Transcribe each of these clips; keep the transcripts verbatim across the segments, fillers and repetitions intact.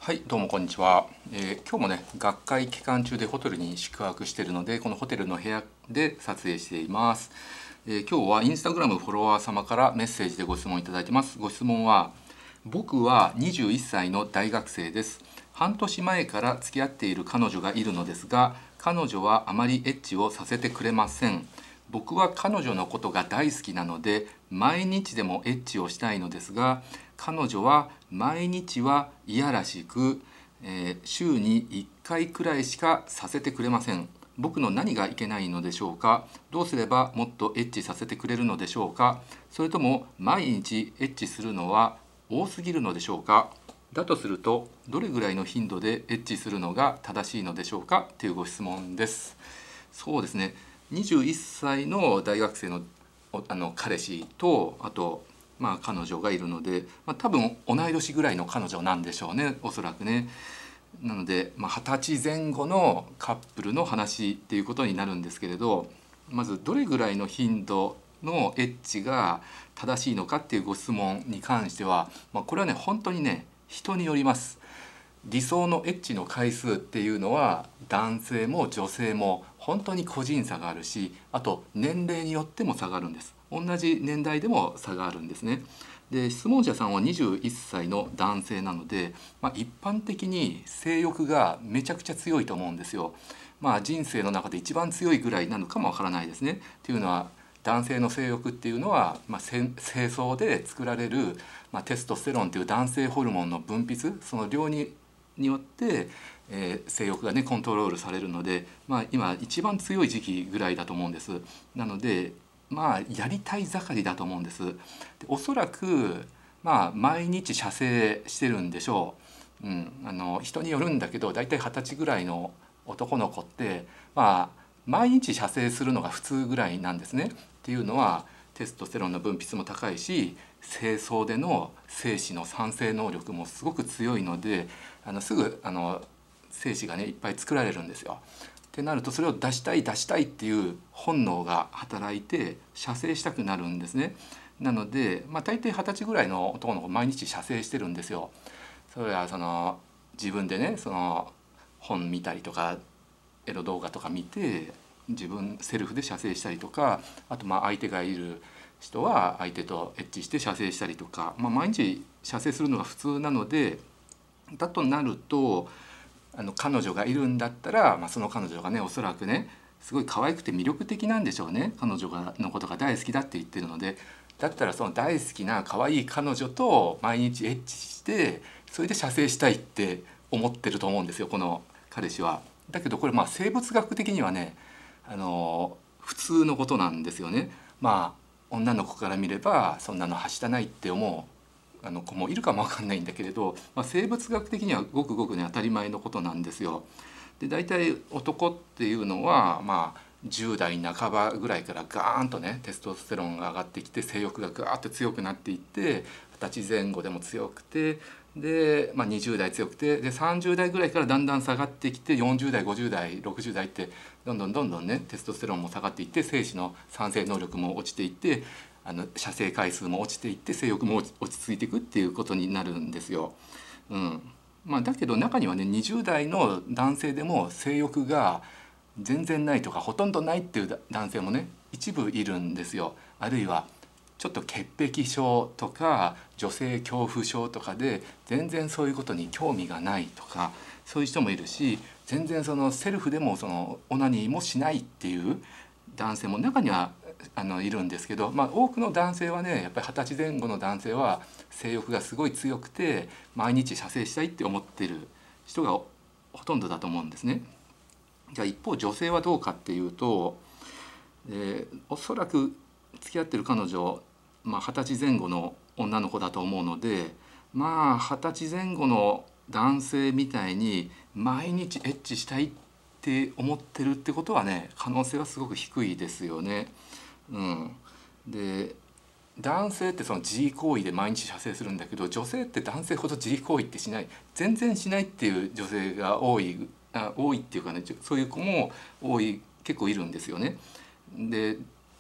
はい、どうもこんにちは。えー今日もね、学会期間中でホテルに宿泊しているので、このホテルの部屋で撮影しています。えー今日はインスタグラムフォロワー様からメッセージでご質問いただいてます。ご質問は、僕はにじゅういっさいの大学生です。半年前から付き合っている彼女がいるのですが、彼女はあまりエッチをさせてくれません。僕は彼女のことが大好きなので毎日でもエッチをしたいのですが、彼女は毎日はいやらしく、えー週にいっかいくらいしかさせてくれません。僕の何がいけないのでしょうか。どうすればもっとエッチさせてくれるのでしょうか。それとも毎日エッチするのは多すぎるのでしょうか。だとするとどれぐらいの頻度でエッチするのが正しいのでしょうかというご質問です。そうですね、にじゅういっさいの大学生のおあの彼氏と、あとまあ彼女がいるので、まあ、多分同い年ぐらいの彼女なんでしょうね、おそらくね。なのでまあ二十歳前後のカップルの話っていうことになるんですけれど、まずどれぐらいの頻度のエッチが正しいのかっていうご質問に関しては、まあ、これはね本当にね人によります。理想のエッチの回数っていうのは男性も女性も本当に個人差があるし、あと年齢によっても差があるんです。同じ年代でも差があるんですね。で質問者さんはにじゅういっさいの男性なので、まあ、一般的に性欲がめちゃくちゃ強いと思うんですよ。まあ人生の中で一番強いぐらいなのかもわからないですね。っていうのは男性の性欲っていうのは、まあ、精巣で作られる、まあ、テストステロンという男性ホルモンの分泌、その量にによって、えー、性欲がねコントロールされるので、まあ、今一番強い時期ぐらいだと思うんです。なのでまあやりたい盛りだと思うんです。でおそらくまあ毎日射精してるんでしょう。うん、あの人によるんだけど大体二十歳ぐらいの男の子ってまあ毎日射精するのが普通ぐらいなんですね。っていうのはテストステロンの分泌も高いし、精巣での精子の産生能力もすごく強いので、あのすぐあの精子がねいっぱい作られるんですよ。ってなるとそれを出したい出したいっていう本能が働いて射精したくなるんですね。なので、まあ、大抵二十歳ぐらいの男の子毎日射精してるんですよ。それはその自分でねその本見たりとかエロ動画とか見て自分セルフで射精したりとか、あとまあ相手がいる人は相手とエッチして射精したりとか、まあ、毎日射精するのが普通なので、だとなるとあの彼女がいるんだったら、まあ、その彼女がねおそらくねすごい可愛くて魅力的なんでしょうね。彼女がのことが大好きだって言ってるので、だったらその大好きな可愛い彼女と毎日エッチしてそれで射精したいって思ってると思うんですよ、この彼氏は。だけどこれまあ生物学的にはねあの普通のことなんですよね。まあ女の子から見ればそんなのはしたないって思うあの子もいるかもわかんないんだけれど、まあ、生物学的にはごくごくね当たり前のことなんですよ。で大体男っていうのはまあじゅう代半ばぐらいからガーンとねテストステロンが上がってきて性欲がガーッと強くなっていって、二十歳前後でも強くて、で、まあ、にじゅう代強くてでさんじゅう代ぐらいからだんだん下がってきてよんじゅう代ごじゅう代ろくじゅう代ってどんどんどんどんねテストステロンも下がっていって精子の産生能力も落ちていって、あの射精回数も落ちていって性欲も落ち着いていくっていうことになるんですよ。うんまあ、だけど中にはねにじゅう代の男性でも性欲が全然ないとかほとんどないっていう男性もね一部いるんですよ。あるいはちょっと潔癖症とか女性恐怖症とかで全然そういうことに興味がないとか、そういう人もいるし、全然そのセルフでもそのオナニーもしないっていう男性も中にはあのいるんですけど、まあ、多くの男性はねやっぱり二十歳前後の男性は性欲がすごい強くて毎日射精したいって思ってる人がほとんどだと思うんですね。じゃあ一方女性はどうかっていうと、えーおそらく付き合ってる彼女、まあ、二十歳前後の女の子だと思うので、まあ二十歳前後の男性みたいに毎日エッチしたいって思ってるってことはね可能性はすごく低いですよね。うん、で男性ってその自慰行為で毎日射精するんだけど、女性って男性ほど自慰行為ってしない、全然しないっていう女性が多いあ多いっていうかね、そういう子も多い結構いるんですよね。で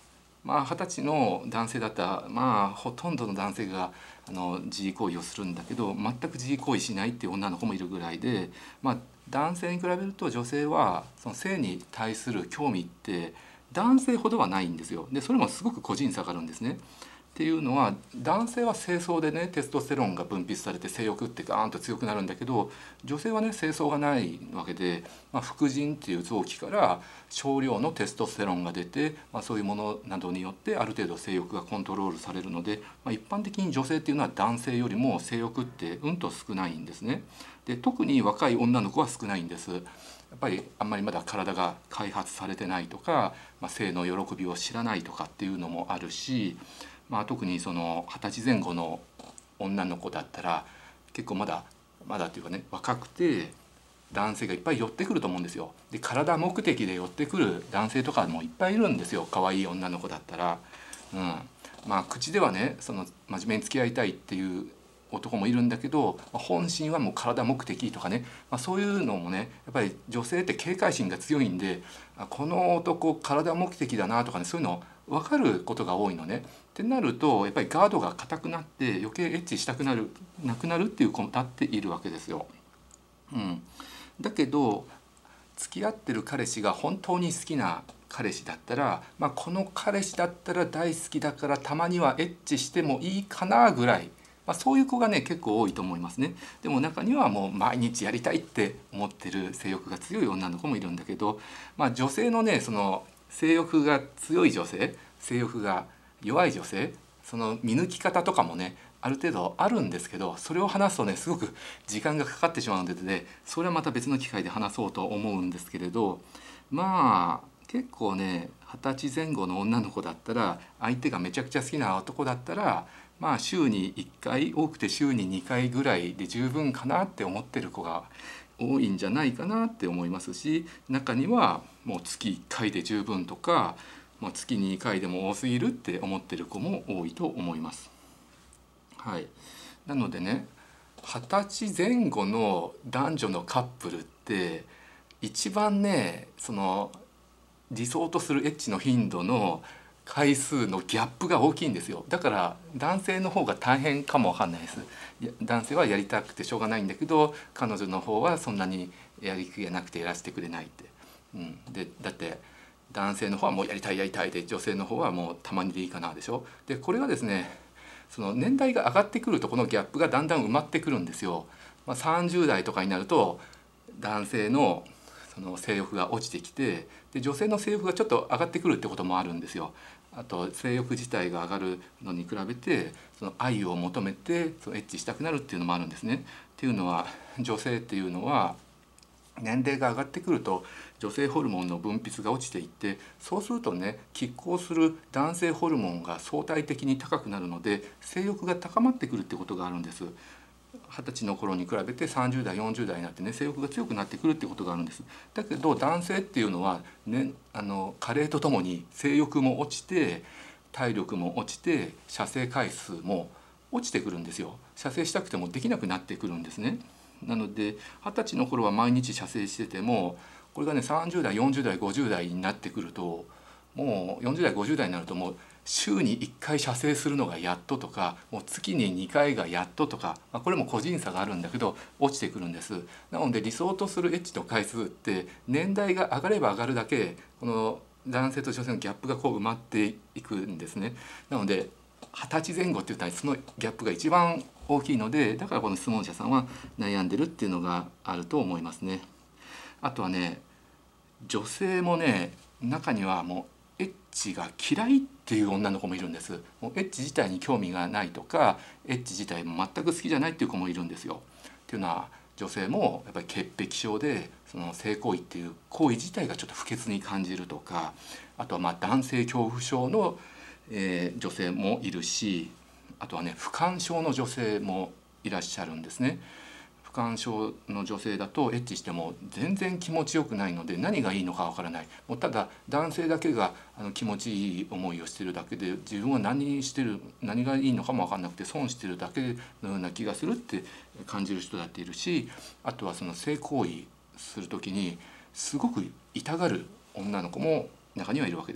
まあ二十歳の男性だったらまあほとんどの男性があの自慰行為をするんだけど、全く自慰行為しないっていう女の子もいるぐらいで、まあ男性に比べると女性はその性に対する興味って男性ほどはないんですよ。でそれもすごく個人差があるんですね。っていうのは、男性は精巣でねテストステロンが分泌されて性欲ってガーンと強くなるんだけど、女性はね精巣がないわけで、まあ、副腎っていう臓器から少量のテストステロンが出て、まあ、そういうものなどによってある程度性欲がコントロールされるので、まあ、一般的に女性っていうのは男性よりも性欲ってうんと少ないんですね。で特に若い女の子は少ないんです。やっぱりあんまりまだ体が開発されてないとか、まあ、性の喜びを知らないとかっていうのもあるし、まあ、特にその二十歳前後の女の子だったら結構まだまだっていうかね若くて男性がいっぱい寄ってくると思うんですよ。で体目的で寄ってくる男性とかもいっぱいいるんですよ、可愛い女の子だったら。うん、まあ口ではねその真面目に付き合いたいっていう男もいるんだけど、本心はもう体目的とかね、まあ、そういうのもねやっぱり女性って警戒心が強いんで、この男体目的だなとかね、そういうの分かることが多いのね。ってなるとやっぱりガードが硬くなって余計エッチしたくなるなくなるっていう子も立っているわけですよ。うん、だけど付き合ってる彼氏が本当に好きな彼氏だったら、まあ、この彼氏だったら大好きだからたまにはエッチしてもいいかなぐらい、まあ、そういう子がね結構多いと思いますね。でも中にはもう毎日やりたいって思ってる性欲が強い女の子もいるんだけど、まあ、女性のねその性欲が強い女性、性欲が弱い女性、その見抜き方とかもねある程度あるんですけど、それを話すとねすごく時間がかかってしまうので、ね、それはまた別の機会で話そうと思うんですけれど、まあ結構ね二十歳前後の女の子だったら相手がめちゃくちゃ好きな男だったら、まあ週にいっかい多くて週ににかいぐらいで十分かなって思ってる子が多いんじゃないかなって思いますし、中にはもう月いっかいで十分とか、まあ、月にかいでも多すぎるって思ってる子も多いと思います。はい、なのでね二十歳前後の男女のカップルって一番ねその理想とするエッチの頻度の回数のギャップが大きいんですよ。だから男性の方が大変かもわかんないです。男性はやりたくてしょうがないんだけど彼女の方はそんなにやる気がなくてやらせてくれないって、うん、でだって男性の方はもうやりたいやりたいで女性の方はもうたまにでいいかなでしょ。でこれがですねその年代が上がってくるとこのギャップがだんだん埋まってくるんですよ。まあ、さんじゅう代とかになると男性のその性欲が落ちてきて、で女性の性欲がちょっと上がってくるってこともあるんですよ。あと性欲自体が上がるのに比べてその愛を求めてそのエッチしたくなるっていうのもあるんですね。っていうのは女性っていうのは年齢が上がってくると女性ホルモンの分泌が落ちていって、そうするとね拮抗する男性ホルモンが相対的に高くなるので性欲が高まってくるってことがあるんです。二十歳の頃に比べてさんじゅう代よんじゅう代になってね性欲が強くなってくるってことがあるんです。だけど男性っていうのは、ね、あの加齢とともに性欲も落ちて体力も落ちて射精回数も落ちてくるんですよ。射精したくてもできなくなってくるんですね。なので二十歳の頃は毎日射精しててもこれがねさんじゅう代よんじゅう代ごじゅう代になってくるともうよんじゅう代ごじゅう代になるともう週にいっかい射精するのがやっととか、もう月ににかいがやっととか、まあ、これも個人差があるんだけど落ちてくるんです。なので理想とするエッチの回数って年代が上がれば上がるだけこの男性と女性のギャップがこう埋まっていくんですね。なので二十歳前後って言ったらそのギャップが一番大きいので、だからこの質問者さんは悩んでるっていうのがあると思いますね。あとはね女性もね中にはもうエッチが嫌いっていう女の子もいるんです。もうエッチ自体に興味がないとかエッチ自体も全く好きじゃないっていう子もいるんですよ。っていうのは女性もやっぱり潔癖症でその性行為っていう行為自体がちょっと不潔に感じるとか、あとはまあ男性恐怖症の、えー、女性もいるし、あとはね不干渉の女性もいらっしゃるんですね。不干渉の女性だとエッチしても全然気持ちよくないので何がいいのかわからない。もうただ男性だけがあの気持ちいい思いをしてるだけで自分は何してる何がいいのかも分かんなくて損してるだけのような気がするって感じる人だっているし、あとはその性行為する時にすごく痛がる女の子も中にはいるわけです。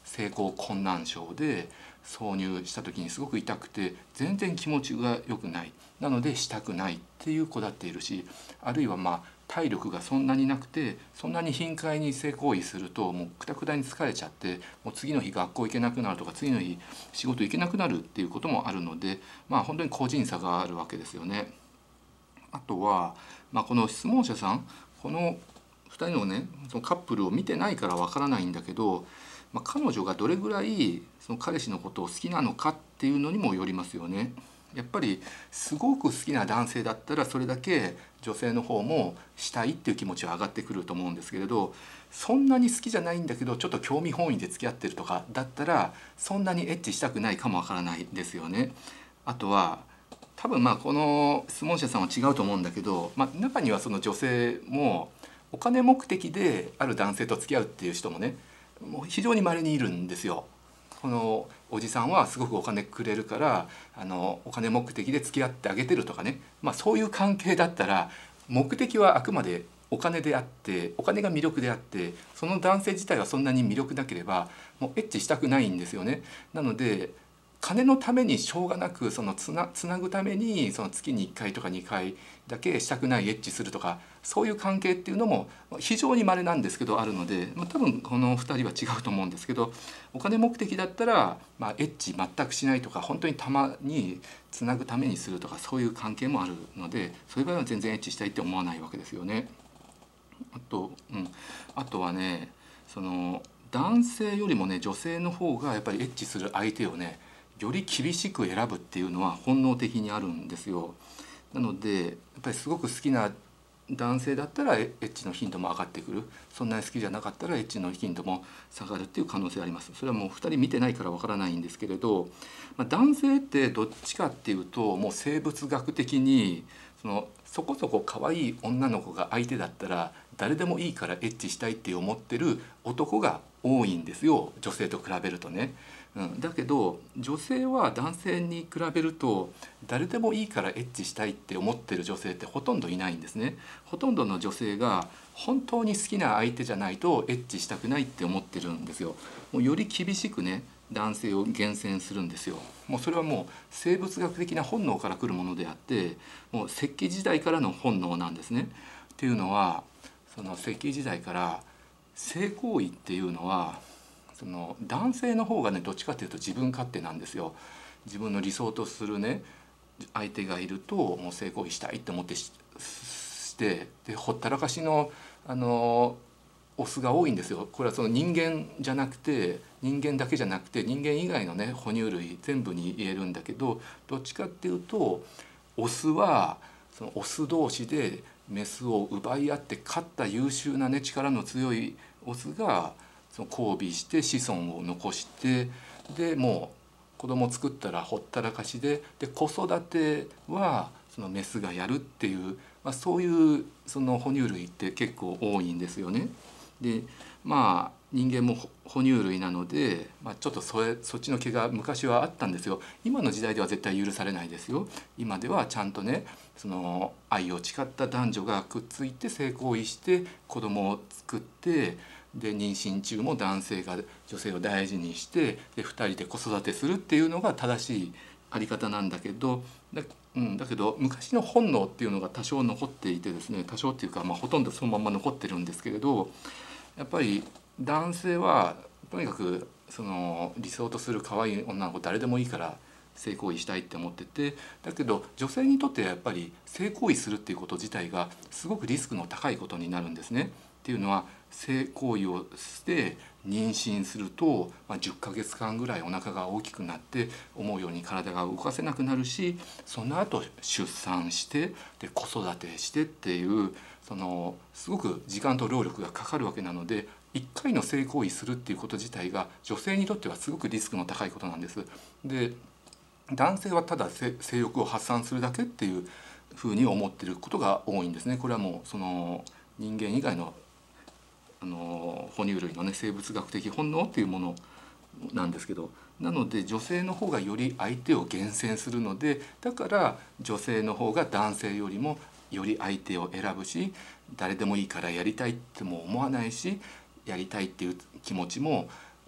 性交困難症で挿入した時にすごく痛くて全然気持ちが良くない、なのでしたくないっていう子だっているし、あるいはまあ体力がそんなになくてそんなに頻回に性行為するともうくたくたに疲れちゃってもう次の日学校行けなくなるとか次の日仕事行けなくなるっていうこともあるので、まあ本当に個人差があるわけですよね。あとは、まあ、この質問者さん、このふたりのねそのカップルを見てないからわからないんだけど、まあ、彼女がどれぐらいその彼氏のことを好きなのかっていうのにもよりますよね。やっぱりすごく好きな男性だったらそれだけ女性の方もしたいっていう気持ちは上がってくると思うんですけれど、そんなに好きじゃないんだけどちょっと興味本位で付き合ってるとかだったらそんなにエッチしたくないかもわからないですよね。あとは多分まあこの質問者さんは違うと思うんだけど、まあ、中にはその女性もお金目的である男性と付き合うっていう人もねもう非常に稀にいるんですよ。このおじさんはすごくお金くれるからあのお金目的で付き合ってあげてるとかね、まあ、そういう関係だったら目的はあくまでお金であってお金が魅力であってその男性自体はそんなに魅力なければもうエッチしたくないんですよね。なので金のためにしょうがなくそのつな、つなぐためにその月にいっかいとかにかいだけしたくないエッチするとかそういう関係っていうのも非常に稀なんですけどあるので、まあ、多分このふたりは違うと思うんですけど、お金目的だったら、まあ、エッチ全くしないとか本当にたまにつなぐためにするとかそういう関係もあるので、そういう場合は全然エッチしたいって思わないわけですよね。あと、うん、あとはねその男性よりもね女性の方がやっぱりエッチする相手をねより厳しく選ぶっていうのは本能的にあるんですよ。なのでやっぱりすごく好きな男性だったらエッチの頻度も上がってくる、そんなに好きじゃなかったらエッチの頻度も下がるっていう可能性あります。それはもうふたり見てないからわからないんですけれど、まあ、男性ってどっちかっていうともう生物学的にそのそこそこ可愛い女の子が相手だったら誰でもいいからエッチしたいって思ってる男が多いんですよ、女性と比べるとね。うん、だけど女性は男性に比べると誰でもいいからエッチしたいって思ってる女性ってほとんどいないんですね。ほとんどの女性が本当に好きな相手じゃないとエッチしたくないって思ってるんですよ。もうより厳しくね男性を厳選するんですよ。もうそれはもう生物学的な本能から来るものであってもう石器時代からの本能なんですね。っていうのはその石器時代から性行為っていうのはその男性の方がねどっちかっていうと自分勝手なんですよ。自分の理想とするね相手がいるともう性行為したいって思って し, してでほったらかしのあのオスが多いんですよ。これはその人間じゃなくて人間だけじゃなくて人間以外のね哺乳類全部に言えるんだけど、どっちかっていうとオスはそのオス同士でメスを奪い合って勝った優秀なね力の強いオスがその交尾して子孫を残してでもう子供を作ったらほったらかしでで子育てはそのメスがやるっていう、まあ、そういうその哺乳類って結構多いんですよね。でまあ人間も哺乳類なので、まあ、ちょっとそれそっちの毛が昔はあったんですよ。今の時代では絶対許されないですよ。今ではちゃんとねその愛を誓った男女がくっついて性行為して子供を作ってで妊娠中も男性が女性を大事にしてでふたりで子育てするっていうのが正しいあり方なんだけどだ,、うん、だけど昔の本能っていうのが多少残っていてですね、多少っていうか、まあ、ほとんどそのまま残ってるんですけれど、やっぱり男性はとにかくその理想とする可愛い女の子誰でもいいから性行為したいって思ってて、だけど女性にとってはやっぱり性行為するっていうこと自体がすごくリスクの高いことになるんですね。っていうのは性行為をして妊娠すると、まあ、じゅっかげつかんぐらいお腹が大きくなって思うように体が動かせなくなるし、その後出産してで子育てしてっていうそのすごく時間と労力がかかるわけなので、いっかいの性行為するっていうこと自体が女性にとってはすごくリスクの高いことなんです。で男性はただ性欲を発散するだけっていうふうに思っていることが多いんですね。これはもうその人間以外のあの哺乳類のね生物学的本能っていうものなんですけど、なので女性の方がより相手を厳選するので、だから女性の方が男性よりもより相手を選ぶし、誰でもいいからやりたいっても思わないし、やりたいっていう気持ちも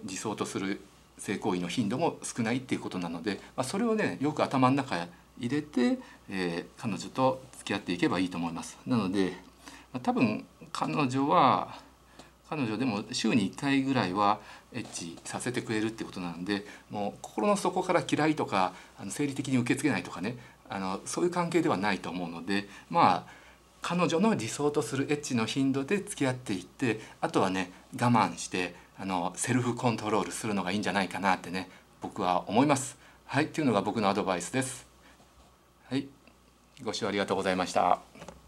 理想とする性行為の頻度も少ないっていうことなので、まあ、それをねよく頭の中へ入れて、えー、彼女と付き合っていけばいいと思います。なので、まあ、多分彼女は彼女でも週にいっかいぐらいはエッチさせてくれるってことなので、もう心の底から嫌いとかあの生理的に受け付けないとかね、あのそういう関係ではないと思うので、まあ彼女の理想とするエッチの頻度で付き合っていって、あとはね我慢してあのセルフコントロールするのがいいんじゃないかなってね僕は思います。はい、っていうのが僕のアドバイスです。はい、ご視聴ありがとうございました。